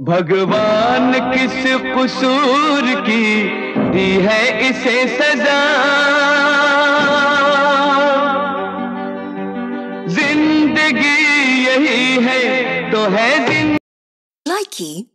भगवान किस कसूर की दी है इसे सजा, जिंदगी यही है तो है जिंदगी। Likey